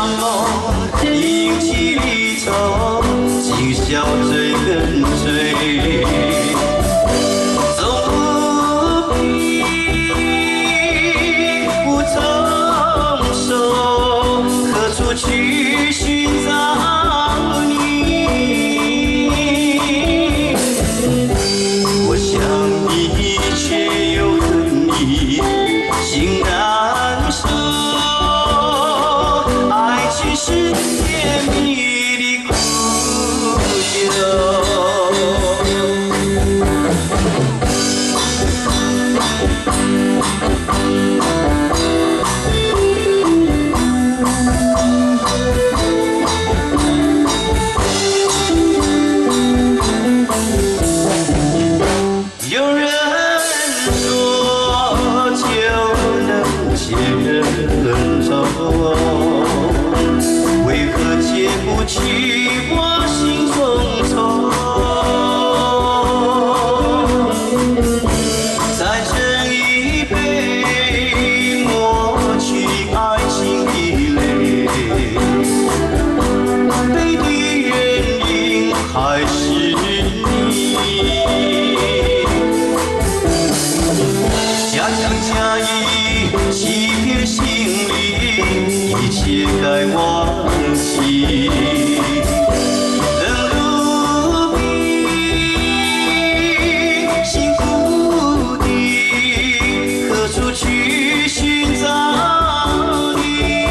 梦，迎起离愁，今宵追跟追。总不必无从手，何处去寻找你？我想你，却又恨你，心难受。爱情是甜蜜的苦酒。有人说就能解人愁，为何解不去我心中愁？再斟一杯，抹去爱情的泪，悲的原因还是你。假情假意欺骗心里，一切该忘记。冷如冰，心苦的，何处去寻找你？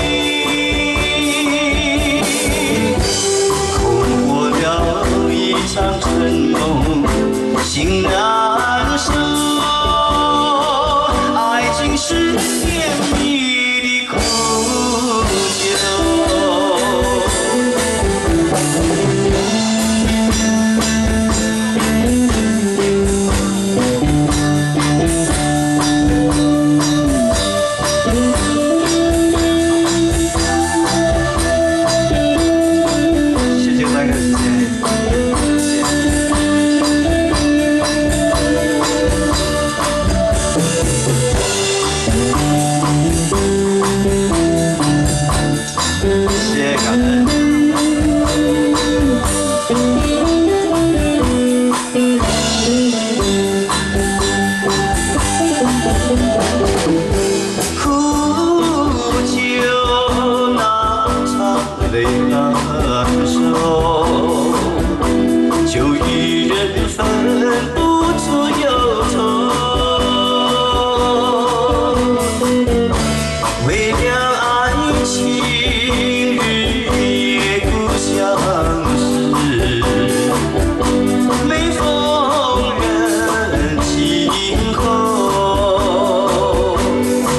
空过了一场春梦，心难收。是甜蜜的苦酒。谢谢大家时间。苦酒那场泪难收，就一人分不出忧愁。为了爱情，日夜苦相思，每逢人静候。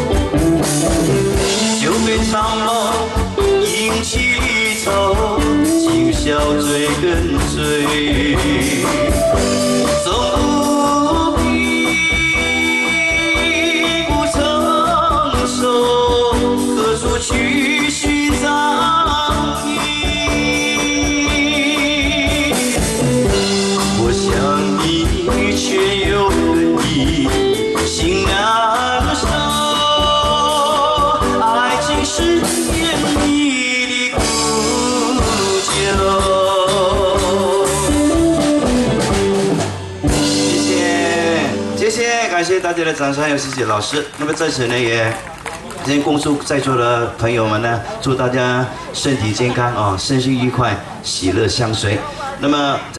酒杯长梦，迎起离愁，今宵追跟追。总不必无从手，何处去寻找你？我想你，却又恨你，心难收。爱情是甜蜜的苦酒。谢谢，感谢大家的掌声，还有谢谢老师。那么在此呢，也先恭祝在座的朋友们呢，祝大家身体健康啊，身心愉快，喜乐相随。那么。